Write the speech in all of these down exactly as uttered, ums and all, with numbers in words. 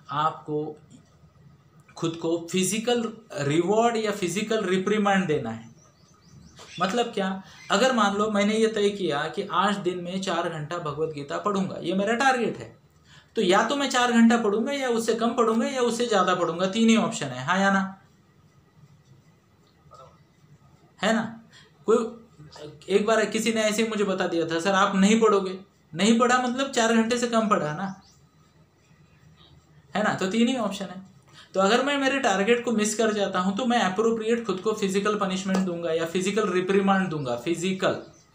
आपको खुद को फिजिकल रिवॉर्ड या फिजिकल रिप्रीमांड देना है। मतलब क्या, अगर मान लो मैंने ये तय किया कि आज दिन में चार घंटा भगवत गीता पढ़ूंगा, ये मेरा टारगेट है, तो या तो मैं चार घंटा पढ़ूंगा या उससे कम पढ़ूंगा या उससे ज्यादा पढ़ूंगा, तीन ही ऑप्शन है, हाँ या ना, है ना। कोई एक बार किसी ने ऐसे ही मुझे बता दिया था, सर आप नहीं पढ़ोगे, नहीं पढ़ा मतलब चार घंटे से कम पढ़ा ना, है ना, तो तीन ही ऑप्शन है। तो अगर मैं मेरे टारगेट को मिस कर जाता हूं तो मैं अप्रोप्रिएट खुद को फिजिकल पनिशमेंट दूंगा या फिजिकल रिप्रीमांड दूंगा, फिजिकल।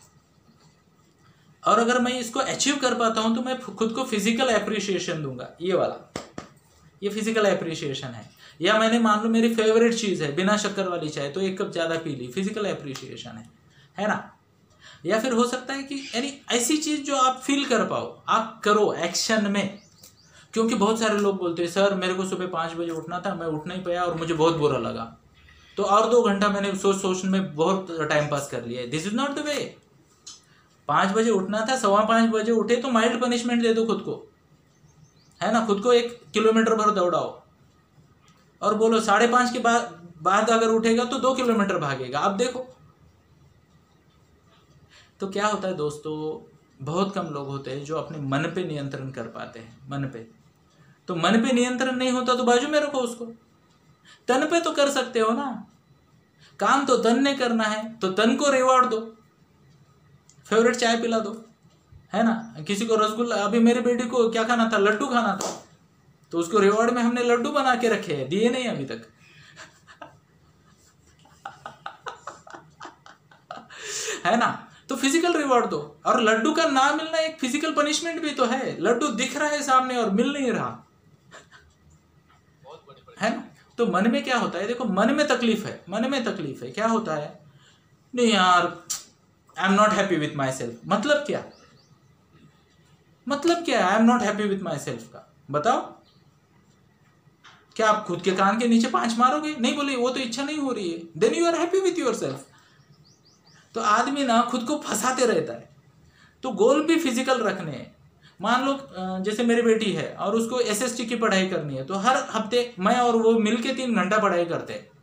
और अगर मैं इसको अचीव कर पाता हूं तो मैं खुद को फिजिकल एप्रिसिएशन दूंगा, ये वाला, ये फिजिकल एप्रिसिएशन है। या मैंने मान लो मेरी फेवरेट चीज है बिना शक्कर वाली चाय, तो एक कप ज्यादा पी ली, फिजिकल एप्रिसिएशन है, है ना। या फिर हो सकता है कि यानी ऐसी चीज जो आप फील कर पाओ, आप करो एक्शन में। क्योंकि बहुत सारे लोग बोलते हैं सर मेरे को सुबह पाँच बजे उठना था, मैं उठ नहीं पाया और मुझे बहुत बुरा लगा, तो और दो घंटा मैंने सोच सोचने में बहुत टाइम पास कर लिया। This is not the way. पाँच बजे उठना था, सवा पाँच बजे उठे तो माइल्ड पनिशमेंट दे दो खुद को, है ना। खुद को एक किलोमीटर भर दौड़ाओ और बोलो साढ़े पाँच के बाद बाद अगर उठेगा तो दो किलोमीटर भागेगा, आप देखो। तो क्या होता है दोस्तों, बहुत कम लोग होते हैं जो अपने मन पे नियंत्रण कर पाते हैं, मन पे। तो मन पे नियंत्रण नहीं होता तो बाजू में रखो उसको। तन पे तो कर सकते हो ना, काम तो तन ने करना है, तो तन को रिवॉर्ड दो, फेवरेट चाय पिला दो, है ना। किसी को रसगुल्ला, अभी मेरी बेटी को क्या खाना था, लड्डू खाना था, तो उसको रिवॉर्ड में हमने लड्डू बना के रखे हैं, दिए नहीं अभी तक है ना। तो फिजिकल रिवॉर्ड दो। और लड्डू का ना मिलना एक फिजिकल पनिशमेंट भी तो है। लड्डू दिख रहा है सामने और मिल नहीं रहा, है ना। तो मन में क्या होता है, देखो मन में तकलीफ है, मन में तकलीफ है, क्या होता है, नहीं यार I am not happy with myself. मतलब क्या, मतलब क्या I am not happy with myself का, बताओ। क्या आप खुद के कान के नीचे पांच मारोगे, नहीं बोले वो तो इच्छा नहीं हो रही है, then you are happy with yourself. तो आदमी ना खुद को फंसाते रहता है। तो गोल भी फिजिकल रखने हैं। मान लो जैसे मेरी बेटी है और उसको एसएसटी की पढ़ाई करनी है, तो हर हफ्ते मैं और वो मिलके तीन घंटा पढ़ाई करते हैं।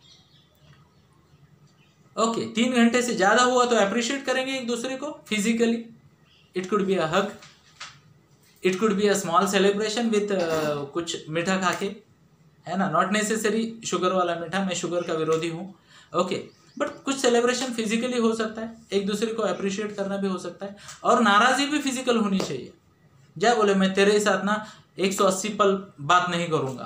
ओके, तीन घंटे से ज्यादा हुआ तो अप्रिशिएट करेंगे एक दूसरे को physically. It could be a hug, it could be a small celebration with कुछ मीठा खा के, है ना। नॉट नेसेसरी शुगर वाला मीठा, मैं शुगर का विरोधी हूँ, ओके। बट कुछ सेलिब्रेशन फिजिकली हो सकता है, एक दूसरे को अप्रिशिएट करना भी हो सकता है। और नाराजगी भी फिजिकल होनी चाहिए। क्या बोले मैं तेरे साथ ना एक सौ अस्सी पल बात नहीं करूंगा,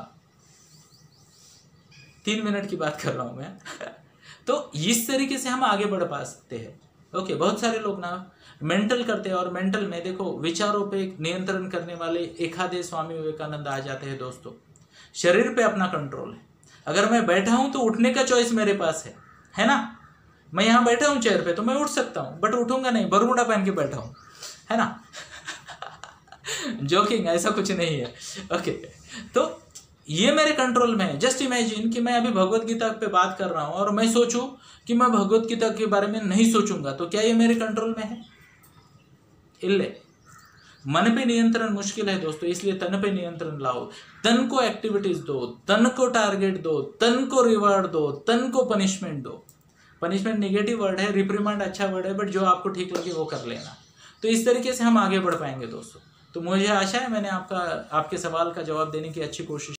तीन मिनट की बात कर रहा हूं मैं तो इस तरीके से हम आगे बढ़ पा सकते हैं, ओके। बहुत सारे लोग ना मेंटल करते हैं, और मेंटल में देखो विचारों पे नियंत्रण करने वाले एक आधे स्वामी विवेकानंद आ जाते हैं दोस्तों। शरीर पे अपना कंट्रोल है। अगर मैं बैठा हूं तो उठने का चॉइस मेरे पास है, है ना। मैं यहां बैठा हूं चेयर पे तो मैं उठ सकता हूं, बट उठूंगा नहीं, बरमूडा पहन के बैठा हूं, है ना जोकिंग, ऐसा कुछ नहीं है, ओके। तो ये मेरे कंट्रोल में है। जस्ट इमेजिन कि मैं अभी भगवत गीता पे बात कर रहा हूं और मैं सोचूं कि मैं भगवत गीता के बारे में नहीं सोचूंगा, तो क्या ये मेरे कंट्रोल में है? इल्ले। मन पे नियंत्रण मुश्किल है दोस्तों, इसलिए तन पे नियंत्रण लाओ। तन को एक्टिविटीज दो, तन को टारगेट दो, तन को रिवार्ड दो, तन को पनिशमेंट दो। पनिशमेंट नेगेटिव वर्ड है, रिप्रीमांड अच्छा वर्ड है, बट जो आपको ठीक लगे वो कर लेना। तो इस तरीके से हम आगे बढ़ पाएंगे दोस्तों। तो मुझे आशा है मैंने आपका आपके सवाल का जवाब देने की अच्छी कोशिश